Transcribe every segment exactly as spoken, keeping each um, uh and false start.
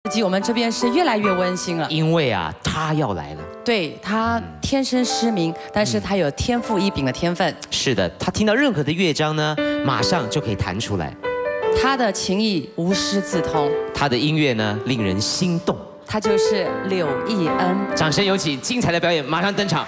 及我们这边是越来越温馨了， 因为啊，他要来了。 对他天生失明，但是他有天赋异禀的天分。 是的，他听到任何的乐章呢，马上就可以弹出来。 他的琴艺无师自通， 他的音乐呢，令人心动。 他就是柳艺恩。 掌声有请，精彩的表演马上登场。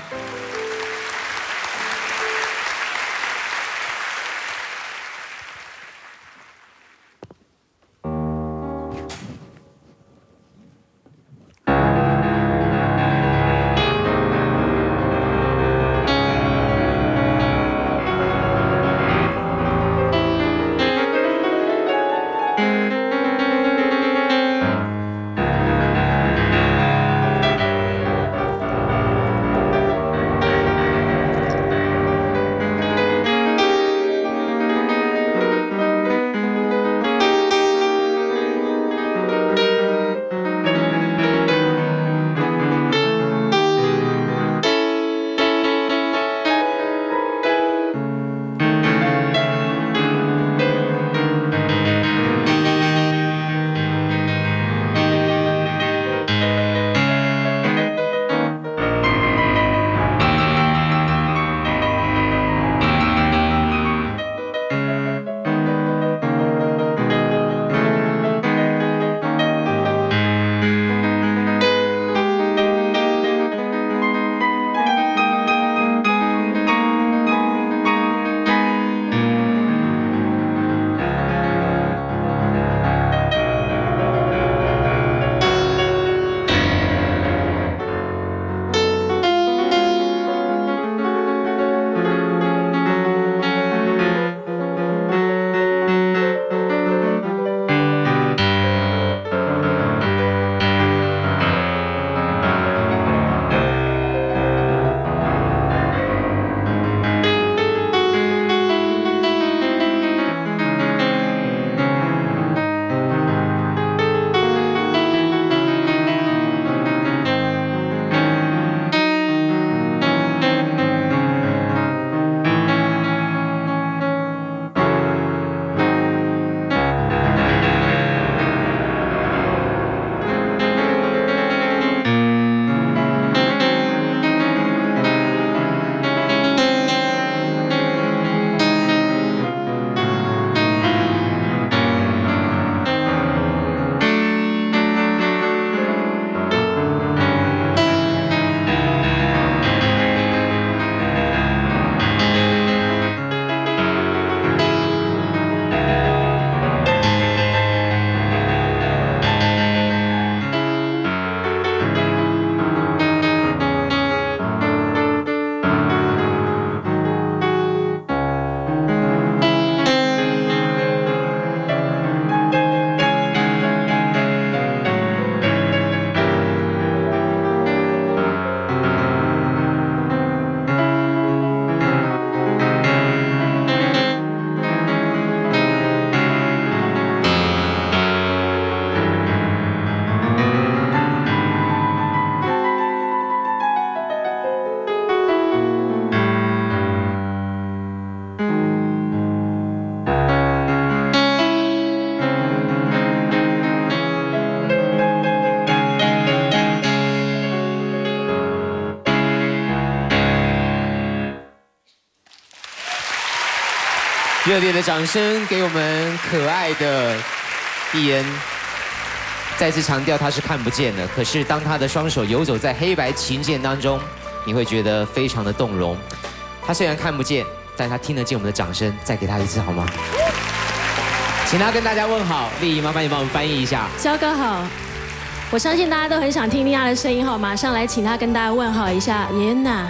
热烈的掌声给我们可爱的艺恩。再次强调，他是看不见的，可是当他的双手游走在黑白琴键当中，你会觉得非常的动容。他虽然看不见，但他听得见我们的掌声，再给他一次好吗？请他跟大家问好，丽姨，麻烦你帮我们翻译一下。 焦哥好，我相信大家都很想听丽亚的声音，好，马上来请他跟大家问好一下。예은아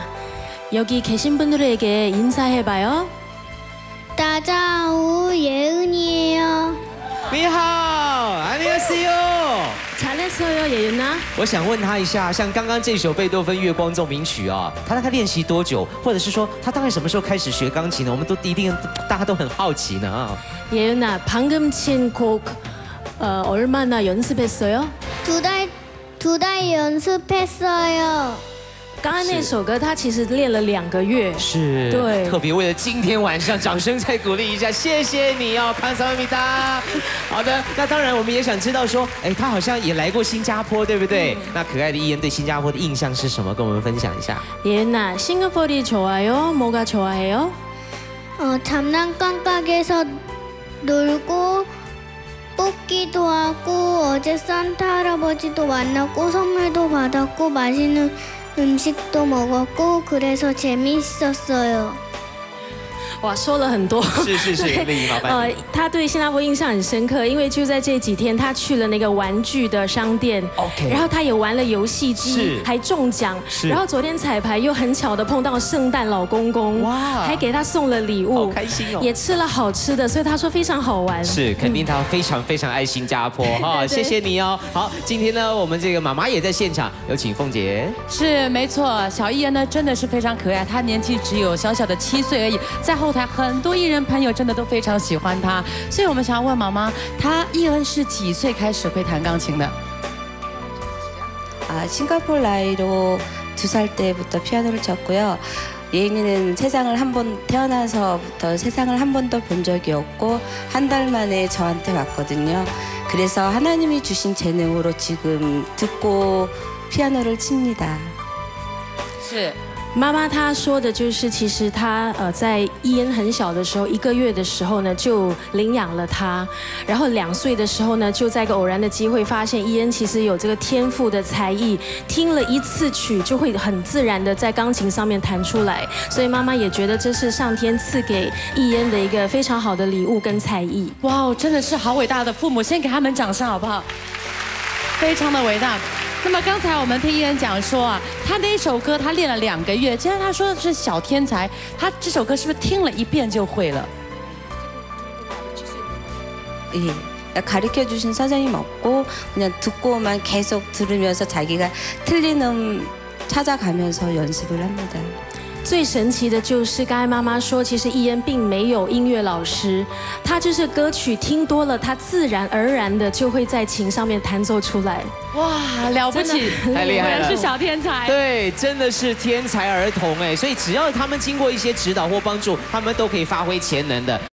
여기 계신 분들에게 인사해봐요. 다자오 예은이에요. 你好，안녕하세요。 잘했어요, 예은아。 我想问他一下，像刚刚这首贝多芬《月光奏鸣曲》啊，他大概练习多久？或者是说他大概什么时候开始学钢琴呢？我们都一定大家都很好奇呢啊。 예은아 방금 친 곡 어, 얼마나 연습했어요? 두 달, 두 달 연습했어요. 刚刚那首歌他其实练了两个月， 是， 对特别为了今天晚上，掌声再鼓励一下，谢谢你哦，康萨米达。好的，那当然我们也想知道说，哎，他好像也来过新加坡，对不对？那可愛的이엔对新加坡的印象是什么？跟我们分享一下。 예은아, 싱가포르이 좋아요? 뭐가 좋아해요? 어, 장난감 가게에서 놀고 뽑기도 하고 어제 산타 할아버지도 만났고 선물도 받았고 맛있는 음식도 먹었고 그래서 재미있었어요. 哇，说了很多。 是是是，丽颖老板。 呃，他对新加坡印象很深刻，因为就在这几天，他去了那个玩具的商店 OK 然后他也玩了游戏是机，还中奖。 是然后昨天彩排又很巧的碰到圣诞老公公， 哇还给他送了礼物， 好开心哦也吃了好吃的，所以他说非常好玩。 是，肯定他非常非常爱新加坡哈，谢谢你哦。好，今天呢，我们这个妈妈也在现场，有请凤姐。 是没错，小艺人呢真的是非常可爱，她年纪只有小小的七岁而已，在后台很多艺人朋友真的都非常喜欢她，所以我们想要问妈妈，她艺人是几岁开始会弹钢琴的？ 아, 싱가포르 나이로 두 살 때부터 피아노를 쳤고요. 예인이는 세상을 한 번 태어나서부터 세상을 한 번도 본 적이 없고 한 달 만에 저한테 왔거든요. 그래서 하나님이 주신 재능으로 지금 듣고 피아노를 칩니다. 是。 妈妈她说的就是，其实她呃在伊恩很小的时候，一个月的时候呢就领养了他，然后两岁的时候呢就在一个偶然的机会发现伊恩其实有这个天赋的才艺，听了一次曲就会很自然的在钢琴上面弹出来，所以妈妈也觉得这是上天赐给伊恩的一个非常好的礼物跟才艺。 哇，真的是好伟大的父母，先给他们掌声好不好？非常的伟大。 那么刚才我们听艺人讲说啊，他那一首歌他练了两个月，既然他说的是小天才，他这首歌是不是听了一遍就会了？ 예, 가르쳐 주신 선생님 없고 그냥 듣고만 계속 들으면서 자기가 틀린 음 찾아가면서 연습을 합니다. 最神奇的就是刚才妈妈说，其实艺恩并没有音乐老师，他就是歌曲听多了，他自然而然的就会在琴上面弹奏出来。 哇，了不起， 太厉害了， 是小天才。 对，真的是天才儿童哎，所以只要他们经过一些指导或帮助，他们都可以发挥潜能的。